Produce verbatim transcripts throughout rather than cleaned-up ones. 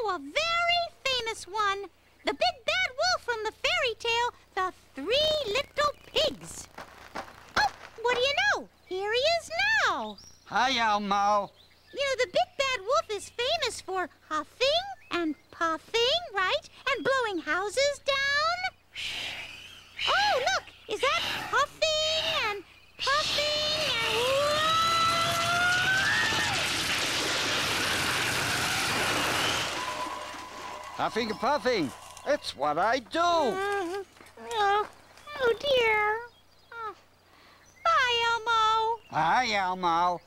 a very famous one. The big bad wolf from the fairy tale, The Three Little Pigs. Oh, what do you know? Here he is now. Hi, Elmo. You know, the big bad wolf is famous for huffing and puffing, right? And blowing houses down. Oh, look, is that huffing and puffing and... Huffing and puffing. It's what I do. Uh, oh, oh, dear. Oh. Bye, Elmo. Hi, Elmo.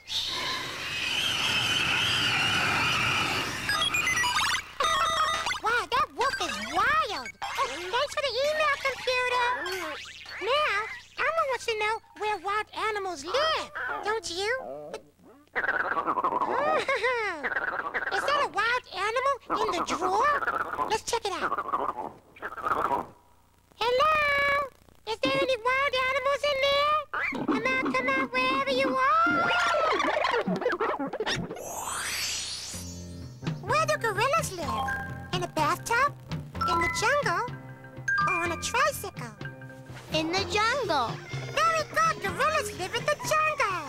Wow, that wolf is wild. Oh, thanks for the email, computer. Now, Elmo wants to know where wild animals live, don't you? Is that a wild animal in the drawer? Let's check it out. Hello? Is there any wild animals in there? Come out, come out, wherever you are. Where do gorillas live? In a bathtub? In the jungle? Or on a tricycle? In the jungle. Very good. Gorillas live in the jungle.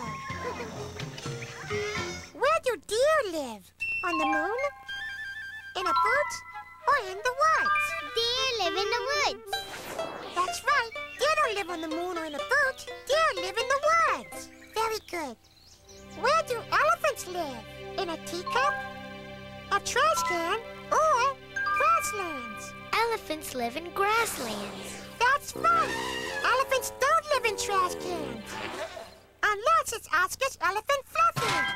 Where do deer live? On the moon? In a boot? Or in the woods? Deer live in the woods. That's right. Deer don't live on the moon or in a boot. Deer live in the woods. Very good. Where do elephants live? In a teacup? A trash can? Or grasslands? Elephants live in grasslands. That's right. Elephants don't live in trash cans. Unless it's Oscar's elephant Fluffy.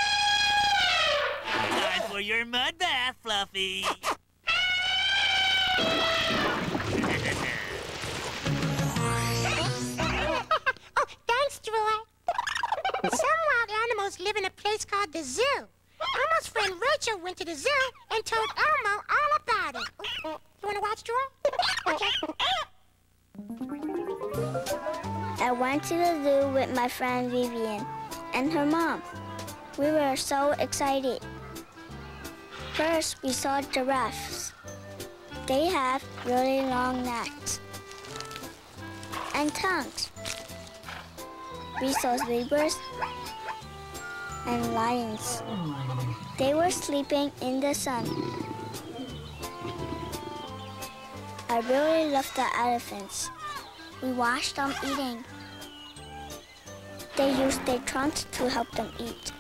Time for your mud bath, Fluffy. Oh, thanks, Troy. Some wild animals live in a place called the zoo. Elmo's friend Rachel went to the zoo and told Elmo all about it. Oh, you want to watch, Troy? Okay. I went to the zoo with my friend Vivian and her mom. We were so excited. First, we saw giraffes. They have really long necks and tongues. We saw zebras and lions. They were sleeping in the sun. I really loved the elephants. We watched them eating. They used their trunks to help them eat.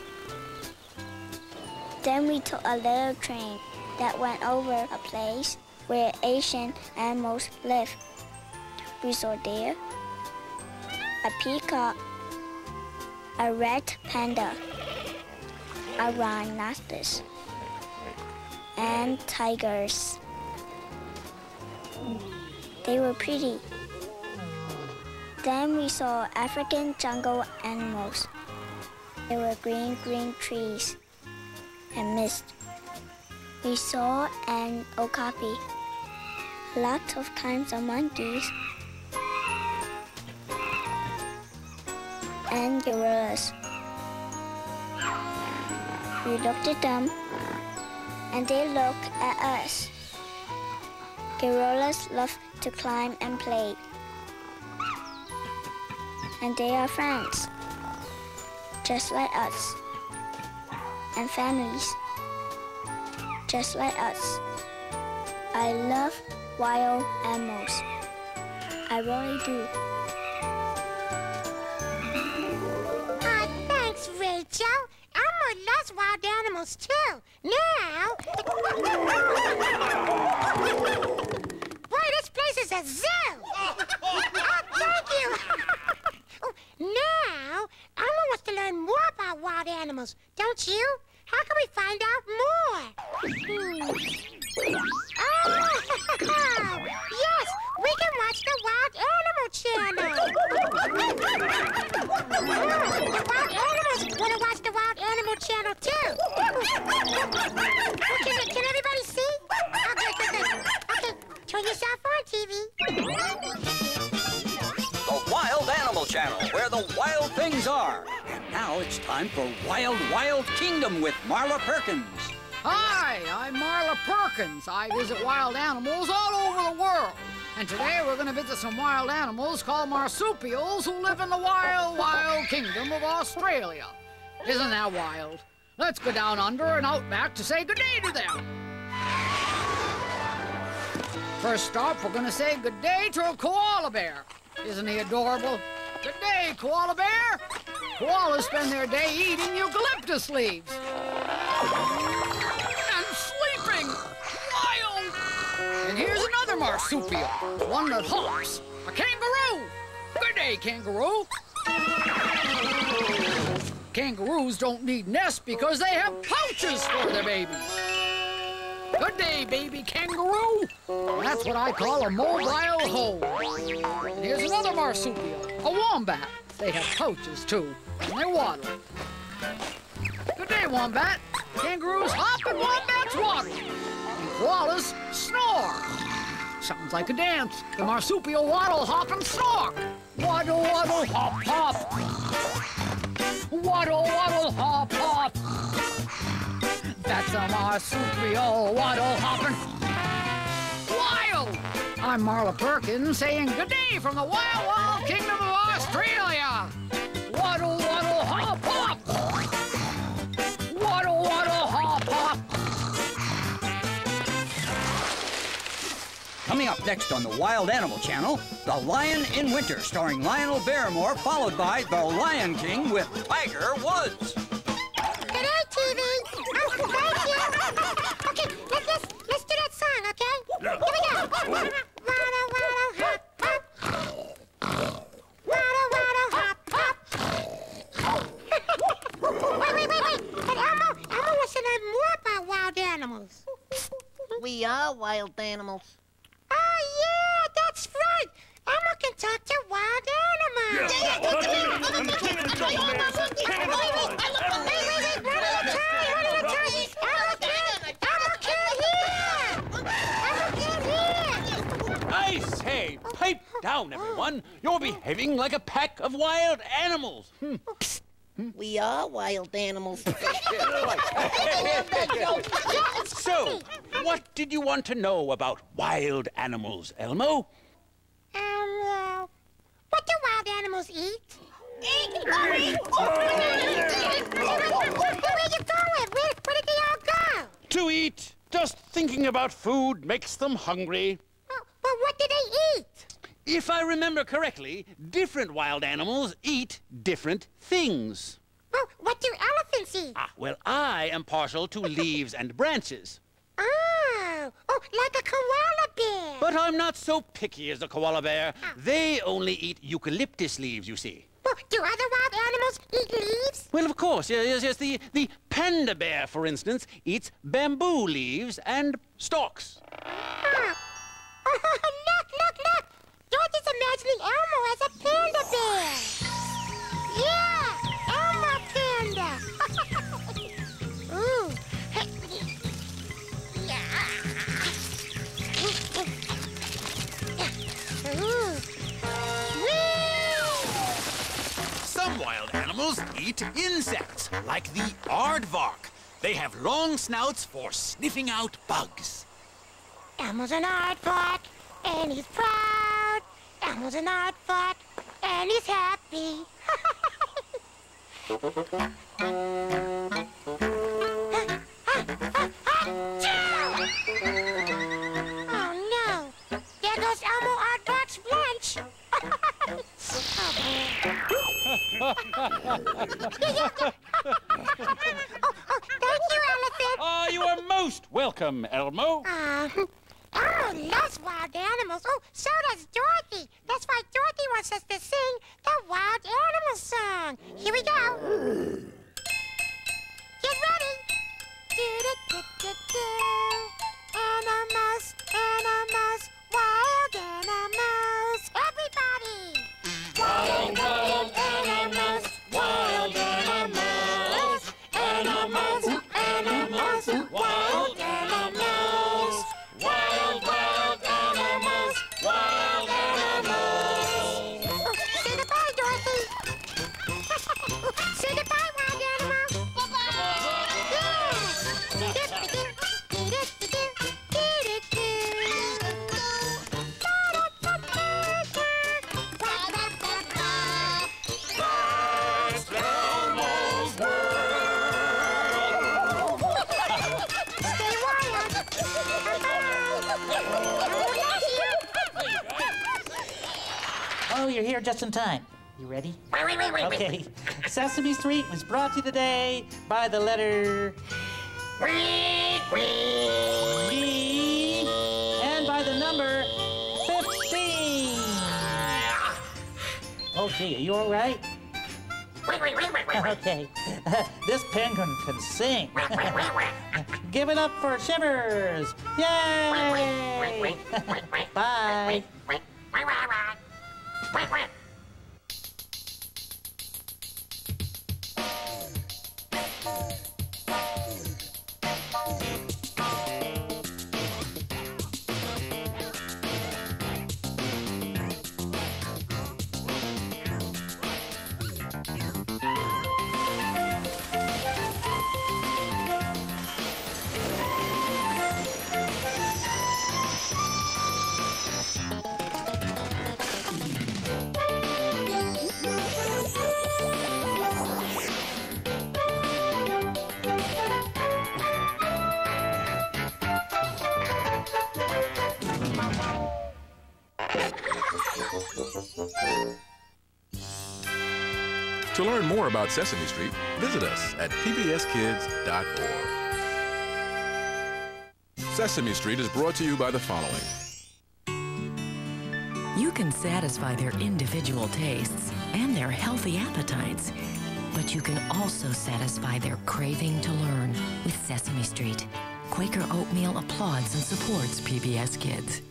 Then we took a little train that went over a place where Asian animals live. We saw deer, a peacock, a red panda, a rhinoceros, and tigers. They were pretty. Then we saw African jungle animals. There were green, green trees and mist. We saw an okapi, lots of kinds of monkeys, and gorillas. We looked at them, and they looked at us. Gorillas love to climb and play, and they are friends, just like us, and families, just like us. I love wild animals. I really do. Oh, thanks, Rachel. Elmo loves wild animals, too. Now... Boy, this place is a zoo. Oh, thank you. Oh, now, Elmo wants to learn more about wild animals, don't you? How can we find out more? Hmm. Oh, yes, we can watch the Wild Animal Channel. Oh, the wild animals want to watch the Wild Animal Channel, too. Oh, can, can everybody see? Okay, good, good. Okay, turn yourself on, T V. The Wild Animal Channel, where the wild things are. And now it's time for Wild Wild Kingdom with Marla Perkins. Hi, Perkins. I visit wild animals all over the world. And today we're going to visit some wild animals called marsupials who live in the wild, wild kingdom of Australia. Isn't that wild? Let's go down under and out back to say good day to them. First stop, we're going to say good day to a koala bear. Isn't he adorable? Good day, koala bear. Koalas spend their day eating eucalyptus leaves. And sleeping. Wild. And here's another marsupial, one that hops. A kangaroo. Good day, kangaroo. Kangaroos don't need nests because they have pouches for their babies. Good day, baby kangaroo. That's what I call a mobile home. And here's another marsupial, a wombat. They have pouches, too, and they waddle. Good day, wombat. Kangaroos hop and wombats waddle. And koalas snore. Sounds like a dance. The marsupial waddle, hop, and snore. Waddle, waddle, hop, hop. Waddle, waddle, hop, hop. That's a marsupial waddle hopping. Wild! I'm Marla Perkins saying good day from the wild, wild kingdom of Australia. Waddle, waddle, hop, hop. Waddle, waddle, hop, hop. Coming up next on the Wild Animal Channel, The Lion in Winter, starring Lionel Barrymore, followed by The Lion King with Tiger Woods. Good day, T V. Oh, thank you. Okay, let's, let's, let's do that song, okay? Here we go. Waddle, waddle, hop, hop. Waddle, waddle, hop, hop. Wait, wait, wait, wait. But Elmo, Elmo wants to learn more about wild animals. We are wild animals. Oh, yeah, that's right. Elmo can talk to wild animals. Yeah, yeah, talk to me. Wait, wait, wait, one at a time, one at a time. Elmo can't, Elmo can't hear. Elmo can't hear. I say, pipe down, everyone. You're behaving like a pack of wild animals. Hmm. We are wild animals. So, what did you want to know about wild animals, Elmo? Um, uh, what do wild animals eat? Eat? Where are you going? Where, where did they all go? To eat. Just thinking about food makes them hungry. Oh, but what do they eat? If I remember correctly, different wild animals eat different things. Well, what do elephants eat? Ah, well, I am partial to leaves and branches. Oh, oh, like a koala bear. But I'm not so picky as a koala bear. They only eat eucalyptus leaves, you see. Well, do other wild animals eat leaves? Well, of course, yes, yes, yes. The, the panda bear, for instance, eats bamboo leaves and stalks. Oh, oh look, look, look. Dorothy's imagining Elmo as a panda bear. Yeah, Elmo panda. Ooh. Ooh. Some wild animals eat insects, like the aardvark. They have long snouts for sniffing out bugs. Elmo's an aardvark, and he's proud. Elmo's an aardvark, and he's happy. Oh no! There goes Elmo Aardvark's lunch. oh, oh, thank you, elephant. Ah, you are most welcome, Elmo. Uh, Elmo loves wild animals. Oh, so does Dorothy. That's why Dorothy wants us to sing the wild animal song. Here we go. Get ready. Do-do-do-do-do. Animals, animals, wild animals. Everybody. Wild, wild animals, wild animals. Animals, animals, wild animals. Wild, wild animals, wild animals. Oh, say goodbye, Dorothy. Say goodbye, wild animal. Bye-bye. Yeah. Oh, you're here just in time. You ready? Wait, wait, wait, wait. Okay. Sesame Street was brought to you today by the letter B and by the number fifteen. Oh, gee, are you all right? Wait, wait, wait, wait, wait. Okay. This penguin can sing. Give it up for Shivers. Yay! Bye. To learn more about Sesame Street, visit us at P B S kids dot org. Sesame Street is brought to you by the following. You can satisfy their individual tastes and their healthy appetites, but you can also satisfy their craving to learn with Sesame Street. Quaker Oatmeal applauds and supports P B S Kids.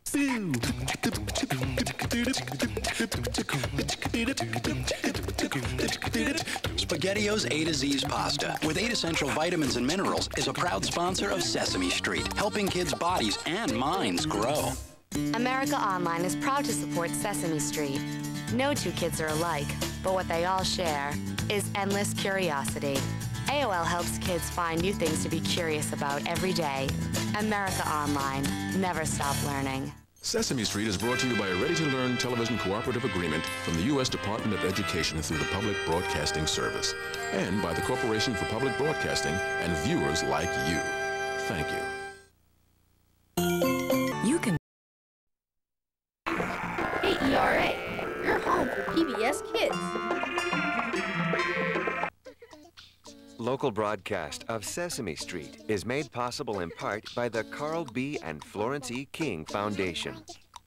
SpaghettiOs A to Z's pasta with eight essential vitamins and minerals is a proud sponsor of Sesame Street, helping kids' bodies and minds grow. America Online is proud to support Sesame Street. No two kids are alike, but what they all share is endless curiosity. A O L helps kids find new things to be curious about every day. America Online. Never stop learning. Sesame Street is brought to you by a ready-to-learn television cooperative agreement from the U S Department of Education through the Public Broadcasting Service, and by the Corporation for Public Broadcasting and viewers like you. Thank you. You can... Hey, E R A, you're home for P B S Kids. Local broadcast of Sesame Street is made possible in part by the Carl B. and Florence E. King Foundation.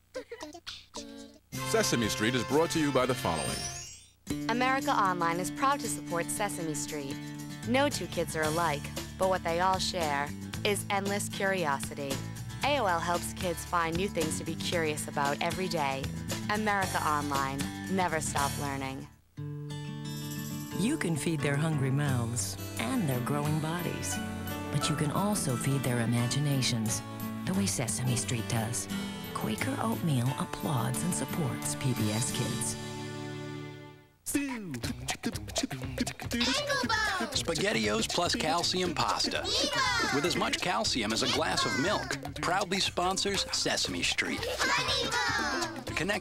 Sesame Street is brought to you by the following. America Online is proud to support Sesame Street. No two kids are alike, but what they all share is endless curiosity. A O L helps kids find new things to be curious about every day. America Online. Never stop learning. You can feed their hungry mouths and their growing bodies, but you can also feed their imaginations, the way Sesame Street does. Quaker Oatmeal applauds and supports P B S Kids. SpaghettiOs plus calcium pasta. With as much calcium as a glass of milk. Proudly sponsors Sesame Street.